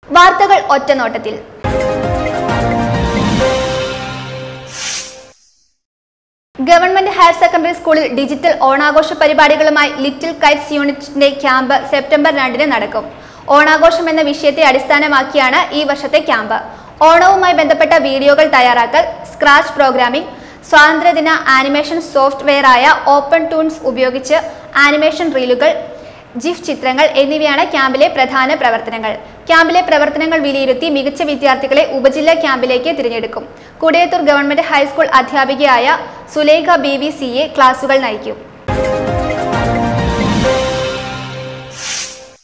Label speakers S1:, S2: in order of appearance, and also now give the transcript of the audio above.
S1: വാർത്തകൾ ഒറ്റനോട്ടത്തിൽ. Government higher secondary സ്കൂളിൽ ഡിജിറ്റൽ ഓണാഘോഷ പരിപാടികളുമായി ലിറ്റിൽ കൈറ്റ്സ് യൂണിറ്റിന്റെ ക്യാമ്പ് സെപ്റ്റംബർ 2 നടക്കും. ഓണാഘോഷം എന്ന വിഷയത്തെ അടിസ്ഥാനമാക്കിയാണ് ഈ വർഷത്തെ ക്യാമ്പ്. ഓണവുമായി ബന്ധപ്പെട്ട വീഡിയോകൾ തയ്യാറാക്കൽ, സ്ക്രാച്ച് പ്രോഗ്രാമിംഗ്, സ്വാതന്ത്ര്യദിന ആനിമേഷൻ സോഫ്റ്റ്വെയറായ ഓപ്പൺ ടൂൺസ് ഉപയോഗിച്ച് ആനിമേഷൻ റീലുകൾ, ജിഫ് ചിത്രങ്ങൾ എന്നിവയാണ് ക്യാമ്പിലെ പ്രധാന പ്രവർത്തനങ്ങൾ. ക്യാമ്പിലെ പ്രവർത്തനങ്ങൾ വിലയിരുത്തി മികച്ച വിദ്യാർത്ഥികളെ ഉപജില്ലാ ക്യാമ്പിലേക്ക് തിരഞ്ഞെടുക്കും. കുടിയത്തൂർ ഗവൺമെന്റ് ഹൈസ്കൂൾ അധ്യാപികയായ സുലേഖ BVCA ക്ലാസുകൾ നയിക്കും.